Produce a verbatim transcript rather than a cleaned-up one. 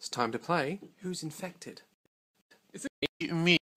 It's time to play Who's Infected? Is it me?